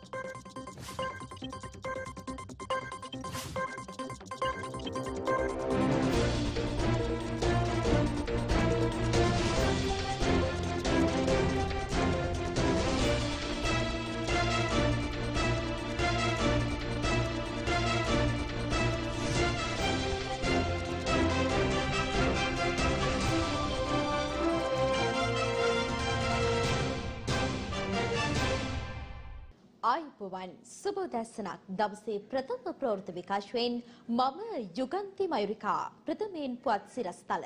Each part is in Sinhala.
ආයුබෝවන් සුබ දැසනක් දවසේ ප්‍රථම ප්‍රවෘත්ති විකාශයෙන් මම යුගන්ති මයුරිකා ප්‍රථමයෙන් පුවත් සිරස්තල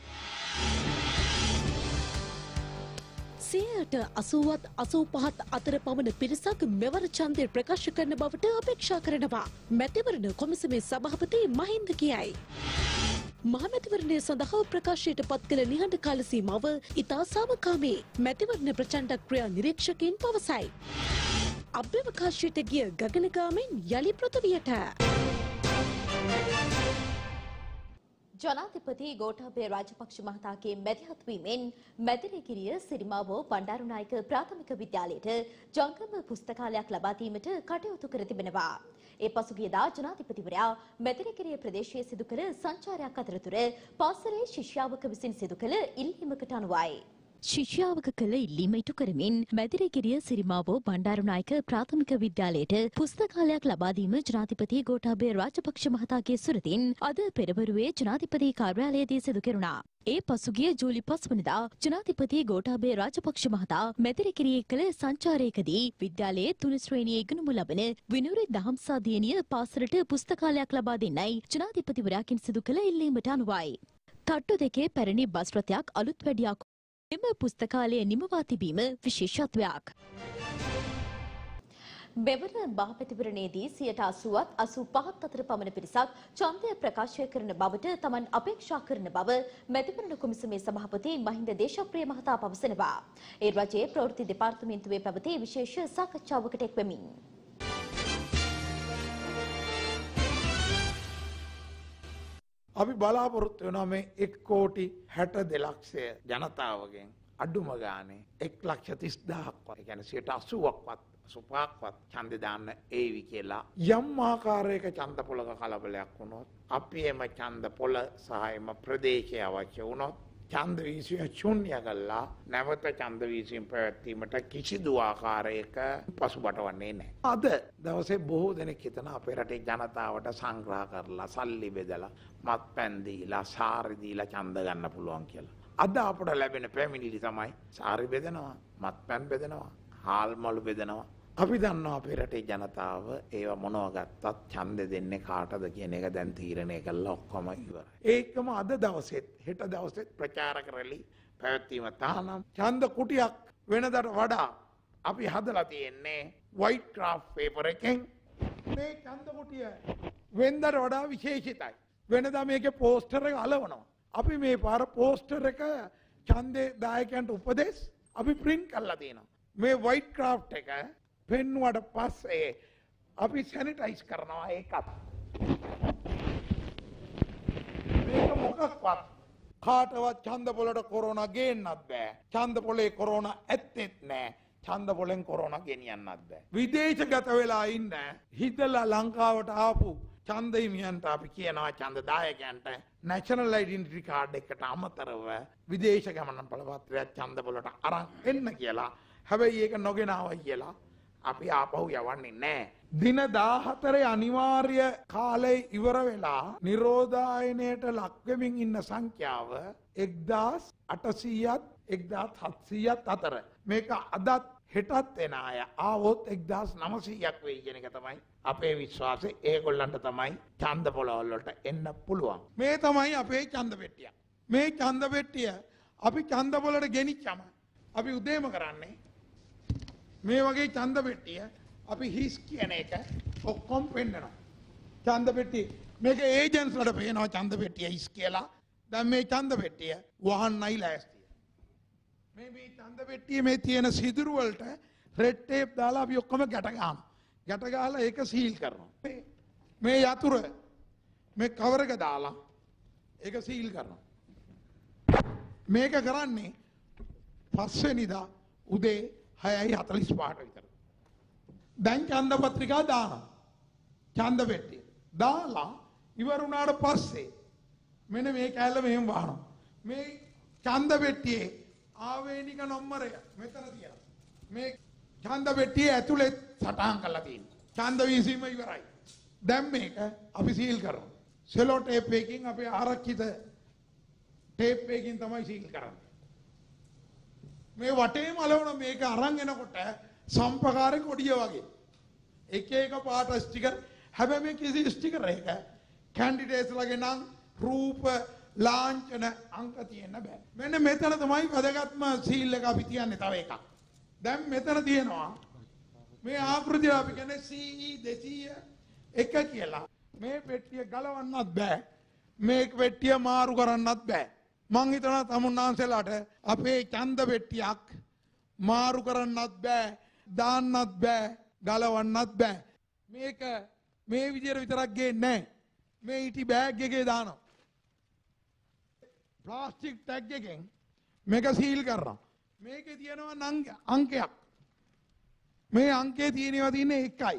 80%ත් 85ත් අතර පමණ පිරිසක් මෙවර ඡන්දය ප්‍රකාශ කරන බවට අපේක්ෂා කරනවා මැතිවරණ කොමිසමේ සභාපති මහින්ද කියයි. මහමැතිවරණය සඳහා ප්‍රකාශයට පත් කළ නිහඬ කාල සීමාව ඉතා සාමකාමී මැතිවරණ ප්‍රචණ්ඩ ක්‍රියා නිරීක්ෂකයින් පවසයි. අභ්‍යවකාශයට ගිය ගගනගාමෙන් යලි පෘථිවියට ජනාධිපති ගෝඨාභය රාජපක්ෂ මහතාගේ මැදිහත් වීමෙන් මැදිරිගිරිය සිරිමාවෝ බණ්ඩාරුනායක ප්‍රාථමික විද්‍යාලයට ජංගම පුස්තකාලයක් ලබා දීමට කටයුතු කර තිබෙනවා. ඒ පසුගියදා ජනාධිපතිවරයා මැදිරිගිරිය ප්‍රදේශයේ සිදු කළ සංචාරයක් අතරතුර පාසලේ ශිෂ්‍යාවක විසින් සිදු කළ ඉල්ලීමකට අනුවයි. ශිෂ්‍යාවක කළ ඉල්ලීම ඉටු කරමින් මැදිරිගිරිය සිරිමාවෝ බණ්ඩාරුනායක ප්‍රාථමික විද්‍යාලයට පුස්තකාලයක් ලබා දීම ජනාධිපති ගෝඨාභය රාජපක්ෂ මහතාගේ සුරතින් අද පෙරවරුවේ ජනාධිපති කාර්යාලයේදී සිදු කෙරුණා. ඒ පසුගිය ජූලි 5 වෙනිදා ජනාධිපති ගෝඨාභය රාජපක්ෂ මහතා මැදිරිගිරියේ කළ සංචාරයකදී විද්‍යාලයේ 3 ශ්‍රේණියේ ඉගෙනුම ලබන විනුරි දහම්සා දියණිය පාසලට පුස්තකාලයක් ලබා දෙන්නයි ජනාධිපතිවරයාකින් සිදු කළ ඉල්ලීමට අනුවයි. තට්ටු දෙකේ පැරණි බස් රථයක් අලුත් වැඩියා එම පුස්තකාලය නිමවා තිබීම විශේෂත්වයක්. මෙවර මහමැතිවරණයේදී 80%ත් 85ත් අතර පමණ පිරිසක් ඡන්දය ප්‍රකාශ කරන බවට තමන් අපේක්ෂා කරන බව මැතිවරණ කොමිසමේ සභාපති මහින්ද දේශප්‍රිය මහතා පවසනවා. ඒ රජයේ ප්‍රවෘත්ති දෙපාර්තමේන්තුවේ පැවති විශේෂ සාකච්ඡාවකට එක්වෙමින් අපි බලාපොරොත්තු වෙනවා මේ 1,62 ලක්ෂය ජනතාවගෙන් අඩුම ගානේ 1,30,000ක්වත් ඒ කියන්නේ 80%ක්වත් 85ක්වත් ඡන්දේ දාන්න ඒවි කියලා යම් ආකාරයක ඡන්ද පොලක කලබලයක් වුණොත් අපි එම ඡන්ද පොල සහ එම ප්‍රදේශය අවශ්‍ය වුණොත් ඡන්ද වීසිය ශුන්‍ය කළා නැවත ඡන්ද වීසියෙන් පැවැත්වීමට කිසිදු ආකාරයක පසුබටවන්නේ නැහැ. අද දවසේ බොහෝ දෙනෙක් හිතන අපේ රටේ ජනතාවට සංග්‍රහ කරලා සල්ලි බෙදලා මත්පැන් දීලා සාරි දීලා ඡන්ද ගන්න පුළුවන් කියලා. අද අපට ලැබෙන පැමිණිලි තමයි සාරි බෙදනවා, මත්පැන් බෙදනවා, හාල් මලු බෙදනවා. අපි දන්නවා අපේ රටේ ජනතාව ඒව මොනවා ගත්තත් ඡන්ද දෙන්නේ කාටද කියන එක දැන් තීරණය කළා ඔක්කොම ඉවරයි. ඒකම අද දවසෙත් හෙට දවසෙත් ප්‍රචාරක රැලි පැවැත්වීම තහනම් ඡන්ද කුටියක් වෙනදාට වඩා අපි හදලා තියෙන්නේ white craft paper එකෙන්. මේ ඡන්ද කුටිය වෙනදාට වඩා විශේෂිතයි. වෙනදා මේකේ පෝස්ටර් එක අලවනවා. අපි මේ පාර පෝස්ටර් එක ඡන්දේ දායකයන්ට උපදෙස් අපි print කරලා තියෙනවා. මේ white craft එක පෙන්වුවට පස්සේ අපි සැනිටයිස් කරනවා ඒකත්. මේක මොකක්වත් කාටවත් ඡන්ද පොලට කොරෝනා ගේන්නත් බෑ. ඡන්ද පොලේ කොරෝනා ඇත්තෙත් නෑ. ඡන්ද පොලෙන් කොරෝනා ගෙනියන්නත් බෑ. විදේශගත වෙලා ඉන්න හිතලා ලංකාවට ආපු ඡන්ද හිමියන්ට අපි කියනවා ඡන්ද දායකයන්ට නැෂනල් ඩෙන්ටිටි කාඩ් එකට අමතරව විදේශ ගමන බලපත්‍රයක් ඡන්ද පොලට අරන් එන්න කියලා. හැබැයි ඒක නොගෙන ආවයි කියලා අපි ආපහු යවන්නේ නැහැ. දින 14 අනිවාර්ය කාලය ඉවර වෙලා නිරෝධායනයට ලක් වෙමින් ඉන්න සංඛ්‍යාව 1800ත් 1700ත් අතර. මේක අදත් හෙටත් එන අය ආවොත් 1900ක් වෙයි කියන එක තමයි අපේ විශ්වාසය. ඒගොල්ලන්ට තමයි ඡන්ද පොළවල් වලට එන්න පුළුවන්. මේ තමයි අපේ ඡන්ද පෙට්ටිය. මේ ඡන්ද පෙට්ටිය අපි ඡන්ද පොළට ගෙනිච්චම අපි උදේම කරන්නේ මේ වගේ ඡන්ද පෙට්ටිය අපි හිස් කියන එක ඔක්කොම පෙන්නනවා. ඡන්ද පෙට්ටිය මේක ඒජන්ට්ස්ලට පේනවා ඡන්ද පෙට්ටිය හිස් කියලා. දැන් මේ ඡන්ද පෙට්ටිය වහන්නයි ලෑස්තිය. මේ ඡන්ද පෙට්ටියේ මේ තියෙන සිදුරු වලට රෙඩ් ටේප් දාලා අපි ඔක්කොම ගැට ගන්නවා. ගැට ගහලා ඒක සීල් කරනවා. මේ යතුරු මේ කවර් එක දාලා ඒක සීල් කරනවා. මේක කරන්නේ 5 වෙනිදා උදේ 6:45ට විතර. දැන් ඡන්ද පත්‍රිකා දානවා. ඡන්ද පෙට්ටිය. දාලා ඉවර වුණාට පස්සේ මෙන්න මේ කැලල මෙහෙම වහනවා. මේ ඡන්ද පෙට්ටියේ ආවේනික නම්බරය මෙතන තියෙනවා. මේ ඡන්ද පෙට්ටියේ ඇතුලේ සටහන් කරලා තියෙනවා. ඡන්ද වීසීම ඉවරයි. දැන් මේක අපි සීල් කරනවා. සෙලෝ ටේප් එකකින් අපේ ආරක්ෂිත ටේප් එකකින් තමයි සීල් කරන්නේ. මේ වටේම අලවන මේක අරන් එනකොට සම්පකාරේ කොඩිය වගේ. එක එක පාට ස්ටිකර්. හැබැයි මේ කිසි ස්ටිකර් එක කැන්ඩිඩේට්ස්ලාගේ නම් රූප ලාංඡන අංක තියෙන්න බෑ. මෙන්න මෙතන තමයි වැදගත්ම සීල් එක අපි තියන්නේ තව එකක්. දැන් මෙතන තියෙනවා මේ ආකෘතිය අපි කියන්නේ CE 201 කියලා. මේ පෙට්ටිය ගලවන්නත් බෑ. මේ පෙට්ටිය මාරු කරන්නත් බෑ. මං හිතනවා තමුන්නාන්සලාට අපේ ඡන්ද පෙට්ටියක් මාරු කරන්නත් බෑ, දාන්නත් බෑ, ගලවන්නත් බෑ. මේක මේ විදියට විතරක් ගේන්නේ නැහැ. මේ ඉටි බෑග් එකේ දානවා. ප්ලාස්ටික් ටැග් එකෙන් මේක සීල් කරනවා. මේකේ තියෙනවා අංකයක්. මේ අංකේ තියෙනවා තියෙන්නේ 1යි.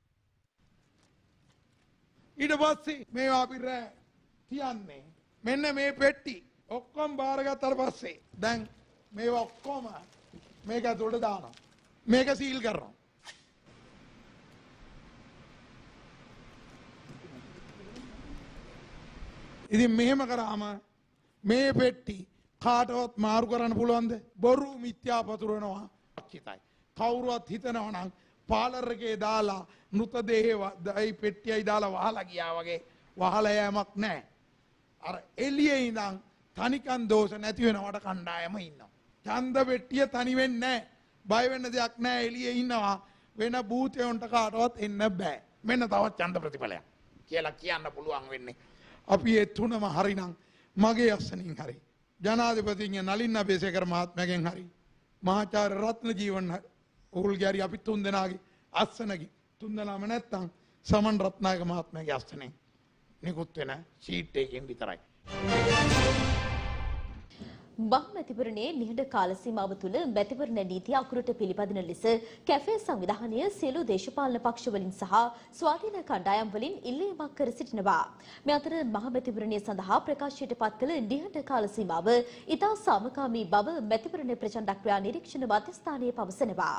ඊට පස්සේ මේවා අපි තියන්නේ මෙන්න මේ පෙට්ටි ඔක්කොම බාරගත්තාට පස්සේ දැන් මේවා ඔක්කොම මේක ඇතුළට දානවා. මේක සීල් කරනවා. ඉතින් මෙහෙම කරාම මේ පෙට්ටි කාටවත් මාරු කරන්න පුළුවන්ද? බොරු මිත්‍යා පතුරවනවා අක්කිතයි. කවුරුවත් හිතනවා නම් පාලර් එකේ දාලා මෘතදේහය පෙට්ටියයි දාලා වහලා ගියා වගේ වහලා යෑමක් නැහැ. අර එළියේ ඉඳන් තනිකන් දෝෂ නැති වෙනවට කණ්ඩායම ඉන්නවා. ඡන්ද පෙට්ටිය තනි වෙන්නේ නැහැ. බය වෙන්න දෙයක් නැහැ. එළියේ ඉන්නවා. වෙන භූතයන්ට කාටවත් එන්න බෑ. මෙන්න තවත් ඡන්ද ප්‍රතිඵලයක් කියලා කියන්න පුළුවන් වෙන්නේ. අපි ඒ තුනම හරිනම් මගේ අස්සනින් හරි ජනාධිපතිගේ නලින් අබේසේකර මහත්මයාගෙන් හරි මහාචාර්ය රත්න ජීවන් උරුල්ගේ හරි අපි තුන් දෙනාගේ අස්සනගේ තුන් දෙනාම නැත්තම් සමන් රත්නායක මහත්මයාගේ අස්සනේ නිකුත් වෙන ෂීට් එකකින් විතරයි. මහමැතිවරණයේ නිහඬ කාල සීමාව තුළ මැතිවරණ නීතිය අකුරට පිළිපදින ලෙස කැෆේ සංවිධානය සියලු දේශපාලන පක්ෂ වලින් සහ ස්වාධීන කණ්ඩායම් වලින් ඉල්ලීමක් කර සිටිනවා. මේ අතර මහමැතිවරණය සඳහා ප්‍රකාශයට පත් කළ නිහඬ කාල සීමාව ඉතා සාමකාමී බව මැතිවරණ ප්‍රචණ්ඩක්‍රියා නිරීක්ෂණ මධ්‍යස්ථානයේ පවසනවා.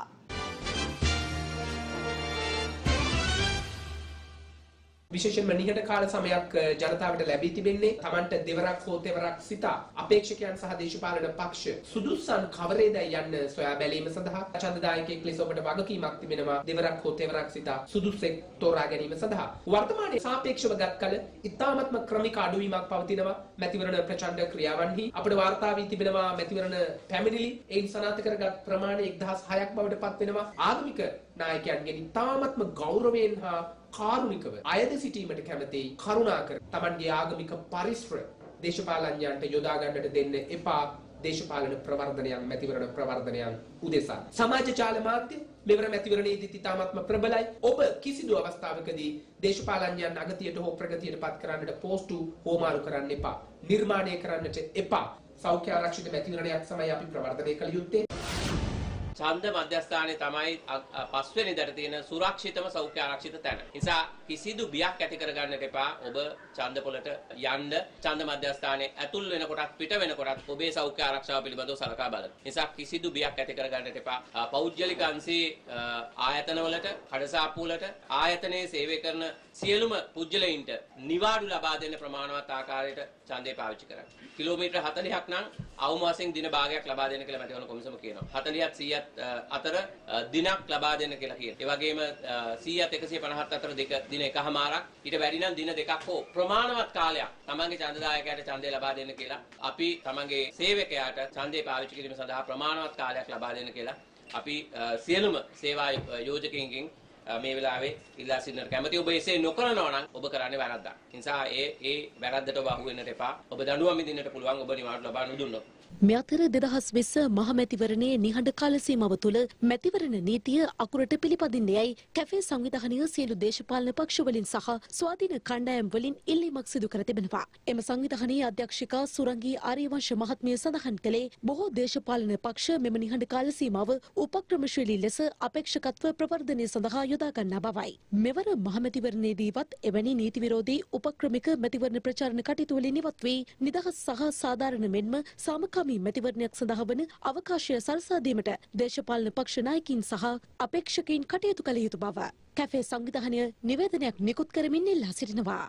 විශේෂයෙන්ම නිහඬ කාල සමයක් ජනතාවට ලැබී තිබෙන්නේ තමන්ට දෙවරක් හෝ තෙවරක් සිතා අපේක්ෂකයන් සහ දේශපාලන පක්ෂ සුදුසුන් කවරේදයි යන්න සොයා බැලීම සඳහා ඡන්දදායකයෙක් ලෙස ඔබට වගකීමක් තිබෙනවා දෙවරක් හෝ තෙවරක් සිතා සුදුසෙක් තෝරා ගැනීම සඳහා. වර්තමානයේ සාපේක්ෂව ගත් කල ඉතාමත්ම ක්‍රමික අඩුවීමක් පවතිනවා මැතිවරණ ප්‍රචණ්ඩ ක්‍රියාවන්හි. අපට වාර්තා වී තිබෙනවා මැතිවරණ පැමිණිලි එයින් සනාථ කරගත් ප්‍රමාණය 1006ක් බවට පත් වෙනවා. ආගමික නායකයන්ගෙන් ඉතාමත්ම ගෞරවයෙන් හා කාරුණිකව අයද සිටීමට කැමති කරුණාකර තමන්ගේ ආගමික පරිශ්‍ර දේශපාලඥයන්ට යොදා ගන්නට දෙන්න එපා. දේශපාලන ප්‍රවර්ධනයන් මැතිවරණ ප්‍රවර්ධනයන් උදෙසා සමාජ ජාල මාධ්‍ය මෙවර මැතිවරණයේදී ඉතාමත්ම ප්‍රබලයි. ඔබ කිසිදු අවස්ථාවකදී දේශපාලඥයන් අගතියට හෝ ප්‍රගතියට පත් කරන්නට පෝස්ටු හෝමාරු කරන්න එපා. නිර්මාණය කරන්නට එපා. සෞඛ්‍ය ආරක්ෂිත මැතිවරණයක් තමයි අපි ප්‍රවර්ධනය කළ යුත්තේ. ඡන්ද මධ්‍යස්ථානයේ තමයි පස්වෙනිදට තියෙන සුරක්ෂිතම සෞඛ්‍ය ආරක්ෂිත තැන. නිසා කිසිදු බියක් ඇති කරගන්නට එපා. ඔබ ඡන්ද පොළට යන්න ඡන්ද මධ්‍යස්ථානයේ ඇතුල් වෙනකොටත් පිට වෙනකොටත් ඔබේ සෞඛ්‍ය ආරක්ෂාව පිළිබඳව සලකා බලන්න. නිසා කිසිදු බියක් ඇති කරගන්නට එපා. පෞද්ගලික අංශී ආයතනවලට, කඩසාප්පුවලට ආයතනයේ සේවය කරන සියලුම පුද්ගලයින්ට නිවාඩු ලබා දෙන්න ප්‍රමාණවත් ආකාරයට ඡන්දය පාවිච්චි කරන්න. කිලෝමීටර් 40ක් නම් අවම වශයෙන් දින භාගයක් ලබා දෙන්න කියලා මැතිවරණ කොමිසම කියනවා. 40ත් 100ත් අතර දිනක් ලබා දෙන්න කියලා කියනවා. ඒ වගේම 100ත් 150ත් අතර දින එකමාරක් ඊට වැඩි නම් දින දෙකක් හෝ ප්‍රමාණවත් කාලයක් තමන්ගේ ඡන්දදායකයාට ඡන්දය ලබා දෙන්න කියලා අපි තමන්ගේ සේවකයාට ඡන්දය පාවිච්චි කිරීම සඳහා ප්‍රමාණවත් කාලයක් ලබා දෙන්න කියලා අපි සියලුම සේවා යෝජකයින්ගෙන් මේ වෙලාවේ ඉල්ලා සිටින කැමැති. ඔබ එසේ නොකරනවා නම් ඔබ කරන්නේ වැරද්දක්. ඒ නිසා ඒ වැරද්දට ඔබ අහු වෙන්නට එපා. ඔබ දඬුවම් විඳින්නට පුළුවන් ඔබ නිවාඩු ලබා නොදුන්නොත්. මේ අතර 2020 මහමැතිවරණයේ නිහඬ කාල සීමාව තුළ මැතිවරණ නීතිය අකුරට පිළිපදින්න යයි කැෆේ සංවිධානය සියලු දේශපාලන පක්ෂවලින් සහ ස්වාධීන කණ්ඩායම් වලින් ඉල්ලීමක් සිදු කර තිබෙනවා. එම සංවිධානයේ අධ්‍යක්ෂිකා සුරංගී ආර්යවංශ මහත්මිය සඳහන් කළේ බොහෝ දේශපාලන පක්ෂ මෙම නිහඬ කාල සීමාව උපක්‍රමශීලී ලෙස අපේක්ෂකත්ව ප්‍රවර්ධනය සඳහා යොදා ගන්නා බවයි. මෙවර මහමැතිවරණයේදීවත් එවැනි නීති විරෝධී උපක්‍රමික මැතිවරණ ප්‍රචාරණ කටයුතු වලින් ඉවත් වී නිදහස් සහ සාධාරණ මෙන්ම සාමකාමී මැතිවරණයක් සඳහා වන අවකාශය සලසා දීමට දේශපාලන පක්ෂ නායකින් සහ අපේක්ෂකයින් කටයුතු කළ යුතු බව කැෆේ සංවිධානය නිවේදනයක් නිකුත් කරමින් ඉල්ලා සිටිනවා.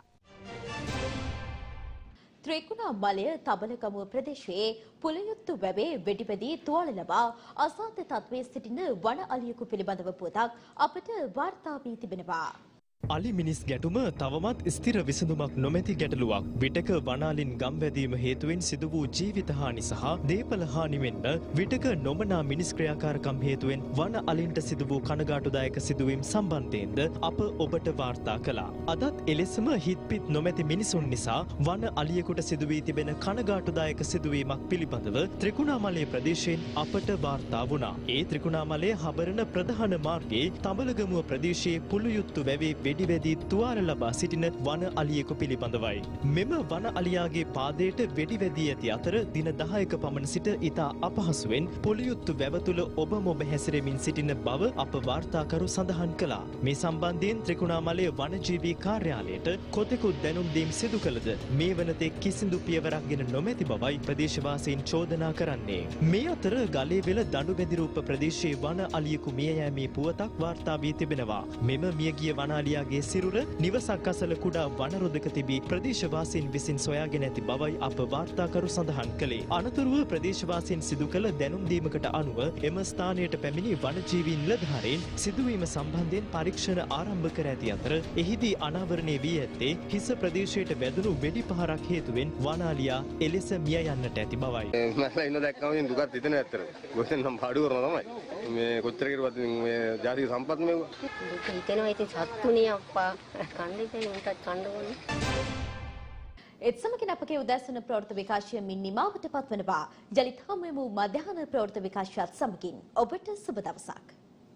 ත්‍රිකුණාමලය තබලගමුව ප්‍රදේශයේ පුලයුත්තු වැවේ වෙඩිපැදී තුවාල ලබා අසාධ්‍ය තත්ත්වයේ සිටින වන අලියෙකු පිළිබඳව පුවතක් අපට වාර්තා වී තිබෙනවා. අලි මිනිස් ගැටුම තවමත් ස්ථිර විසඳුමක් නොමැති ගැටලුවක්. විටක වනාලින් ගම්වැදීම හේතුවෙන් සිදු වූ ජීවිත හානි සහ දේපල හානි මෙන්ම විටක නොමනා මිනිස් ක්‍රියාකාරකම් හේතුවෙන් වන අලින්ට සිදු වූ කනගාටුදායක සිදුවීම් සම්බන්ධයෙන්ද අප ඔබට වාර්තා කළා. අදත් එලෙසම හිත්පිත් නොමැති මිනිසුන් නිසා වන අලියෙකුට සිදු වී තිබෙන කනගාටුදායක සිදුවීමක් පිළිබඳව ත්‍රිකුණාමලය ප්‍රදේශයෙන් අපට වාර්තා වුණා. ඒ ත්‍රිකුණාමලය හබරන ප්‍රධාන මාර්ගයේ තඹලගමුව ප්‍රදේශයේ පුලුයුත්තු වැවේ වෙඩිවැදී තුවාල ලබා සිටින වන අලියෙකු පිළිබඳවයි. මෙම වන අලියාගේ පාදයට වෙඩිවැදී ඇති අතර දින 10ක පමණ සිට ඉතා අපහසුවෙන් පුලුයුත්තු වැව තුළ ඔබ මොබ හැසිරෙමින් සිටින බව අප වාර්තාකරු සඳහන් කළා. මේ සම්බන්ධයෙන් ත්‍රිකුණාමලය වනජීවී කාර්යාලයට කොතෙකුත් දැනුම් දීම් සිදු කළද මේ වනතෙක් කිසිදු පියවරක් ගෙන නොමැති බවයි ප්‍රදේශවාසීන් චෝදනා කරන්නේ. මේ අතර ගලේවෙල දඬුබැදිරූප ප්‍රදේශයේ වන අලියෙකු මිය යෑමේ පුවතක් වාර්තා වී තිබෙනවා. මෙම මියගිය වන අලියාගේ සිරුර නිවසක් අසල කුඩා වනරොදක තිබී ප්‍රදේශවාසීන් විසින් සොයාගෙන ඇති බවයි අප වාර්තාකරු සඳහන් කළේ. අනතුරුව ප්‍රදේශවාසීන් සිදු කළ දැනුම් දීමකට අනුව එම ස්ථානයට පැමිණි වනජීවී නිලධාරීන් සිදුවීම සම්බන්ධයෙන් පරීක්ෂණ ආරම්භ කර ඇති අතර එහිදී අනාවරණය වී ඇත්තේ හිස ප්‍රදේශයට වැදුණු වෙඩි පහරක් හේතුවෙන් වනාලියා එලෙස මිය යන්නට ඇති බවයි. මම ඉන්න දැක්කම දුකක් හිතෙන ඇත්තට. ගොතෙන් නම් පාඩු කරනවා තමයි. මේ කොච්චර කිරුවත් මේ ජාතික සම්පත් මේව. දුක හිතෙනවා ඉතින් සත්තුනේ අප්පා කණ්ඩේ උන්ට කණ්ඩ ඕනේ. ඒත් සමගින් අපගේ උදැසන ප්‍රවෘත්ති විකාශය මින් නිමාවට පත්වනවා. ජලිත හමුවෙමු මධ්‍යහන ප්‍රවෘත්ති විකාශයත් සමගින් ඔබට සුබ දවසක්.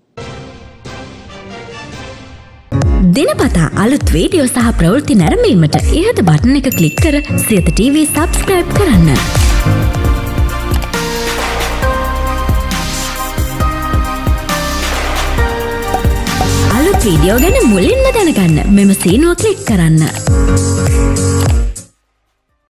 දිනපතා අලුත් වීඩියෝ සහ ප්‍රවෘත්ති නැරඹීමට ඉහත බටන් එක ක්ලික් කර සියත TV සබ්ස්ක්‍රයිබ් කරන්න. අලුත් වීඩියෝ ගැන මුලින්ම දැනගන්න මෙම සීනුව ක්ලික් කරන්න.